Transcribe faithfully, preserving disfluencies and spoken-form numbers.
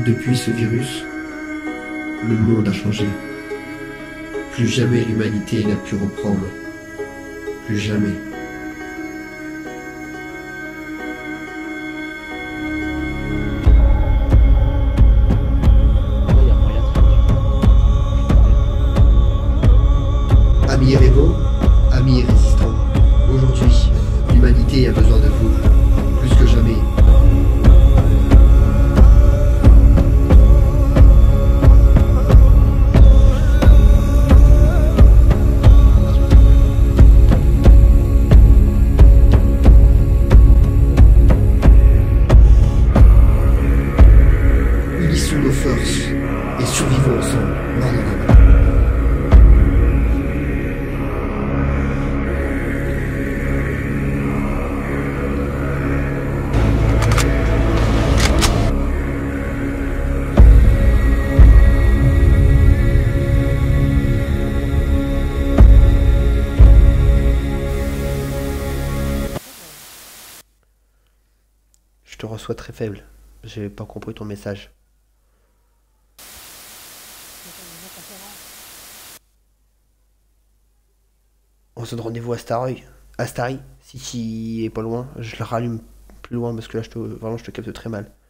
Depuis ce virus, le monde a changé. Plus jamais l'humanité n'a pu reprendre. Plus jamais. Amis rivaux, amis résistants, aujourd'hui, l'humanité a besoin de vous, plus que jamais. Unissons nos forces et survivons ensemble, main dans la main. Je te reçois très faible. J'ai pas compris ton message. On se donne rendez-vous à Starry. À Starry. Si tu est pas loin, je le rallume plus loin parce que là, je te, vraiment, je te capte très mal.